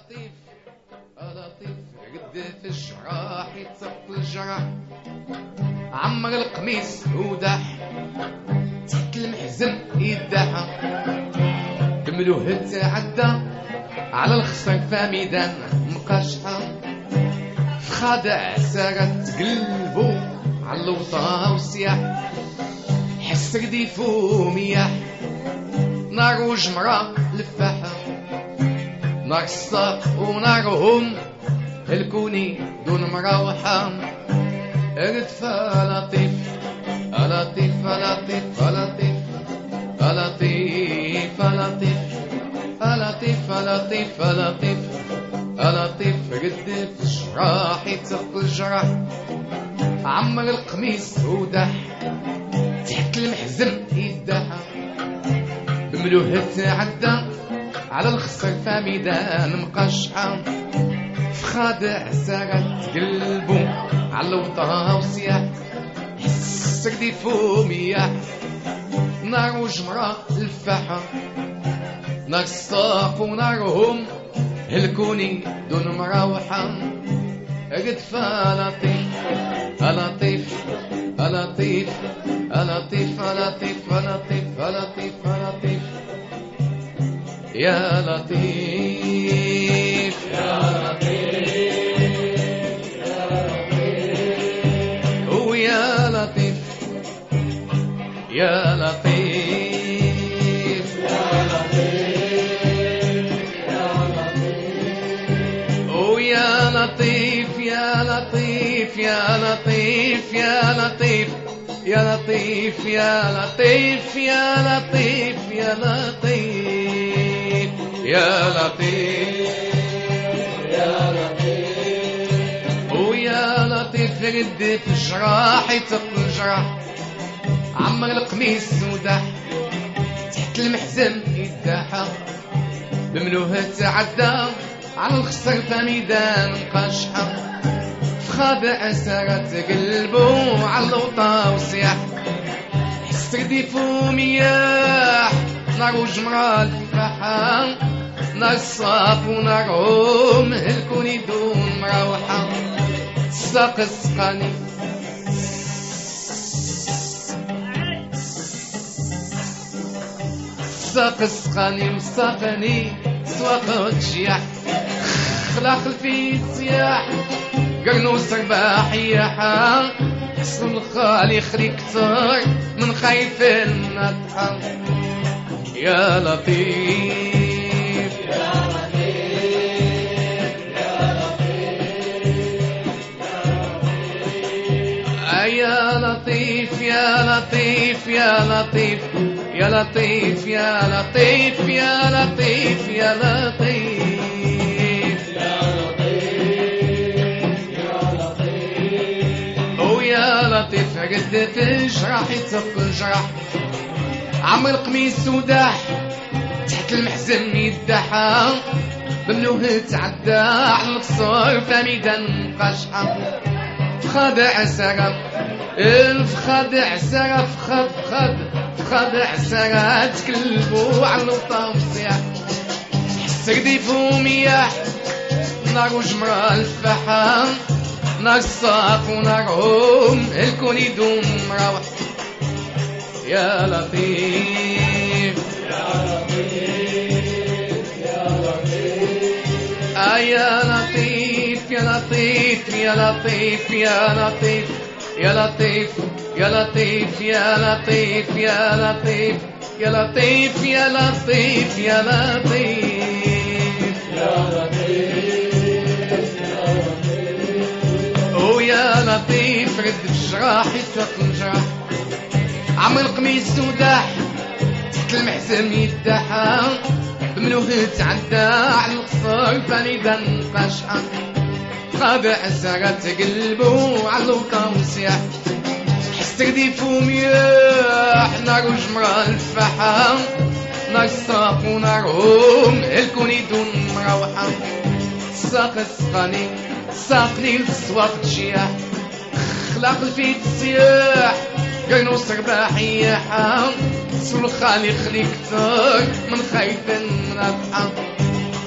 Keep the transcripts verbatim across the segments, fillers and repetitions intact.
لطيف لطيف قد في الجراح يتسق الجراح عمر القميص وداح تحت المحزن يداح كملوه تعدى على الخصر فميدان مقاشحة في خادع سارت قلبو على الوطا وسياح حس رديفو مياح نار وجمرة لفاحة نار الساق ونارهم الكوني دون مروحة ردفة لطيف لطيف لطيف لطيف لطيف لطيف لطيف لطيف لطيف لطيف قد في الجراح يتسق الجراح عمر القميص وداح تحت المحزن يداح بملوه تعدى على الخصر فميدان مقشحة في خادع سارت قلبو على الوطا وسياح حس رديفو مياح نار وجمرة الفاحة نار الساق ونارهم هلكوني دون مروحة ردفة لطيف لطيف لطيف لطيف لطيف لطيف لطيف لطيف يا لطيف يا لطيف يا لطيف ويا لطيف يا لطيف يا لطيف يا لطيف ويا لطيف يا لطيف يا لطيف يا لطيف يا لطيف يا لطيف يا لطيف يا لطيف يا لطيف يا لطيف ويا لطيف رد في الجراح يتق الجراح عمر القميص وداح تحت المحزن يداح بملوه تعدى على الخصر فميدان مقاشحة في خادع سارت قلبو على الوطا وسياح حس رديفو مياح نار وجمرة الفاحة نار الصاف ونارهم هلكوني دون مروحة الساق السقاني الساق السقاني مساقني سواق الجياح خلاق الفيت سياح قرنوس رباح ياحا حسن الخالي يخلي كتر من خايف النطحة يا لطيف يا لطيف يا لطيف يا لطيف يا لطيف يا لطيف يا لطيف يا لطيف يا لطيف يا لطيف يا لطيف ويا لطيف قد في الجراح يتسق الجراح عمر القميص وداح تحت المحزن يداح بملوه تعدى على القصر فميدان مقاشحة فخادع سرف الفخادع سرف خد خد فخادع سرف تكلبو على الوطا وسياح حس رديفو مياح نار وجمرة الفاحة نار الصاف ونارهم الكون يدوم مروح يا لطيف يا لطيف يا لطيف آه يا لطيف يا لطيف يا لطيف يا لطيف يا لطيف يا لطيف يا لطيف يا لطيف يا لطيف يا لطيف يا لطيف يا لطيف يا لطيف ويا لطيف رد في الجراح يتسق الجراح عمر القميص وداح تحت المحزن يداح بملوه تعدى على القصر فميدان مقاشحة خادع سارت قلبو على الوطا وسياح حس رديفو مياح نار وجمرة الفاحة نار الساق ونارهم الكون يدون مروحة الساق السقاني ساقني للسواق تشياح خلاق الفيت السياح قرنوس رباح ياحا سول الخالي خلي كتر من خايف من أبحى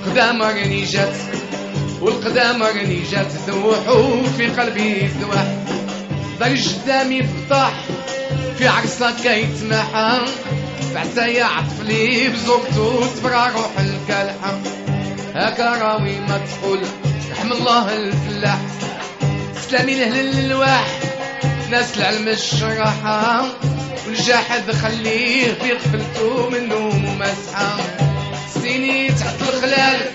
قدامة راني جات والقدامة راني جات ذوحوا في قلبي ذوح ضي قدامي فضح في عرسة كيتمحى بعتايا عطفلي بزوجتو تبرا روح الكالحة هكا راوي ما تقول رحم الله الفلاح سلامي لأهل الواح ناس العلم الشرحة والجاحد خليه في غفلتو منو مسحة سيني تحت الخلال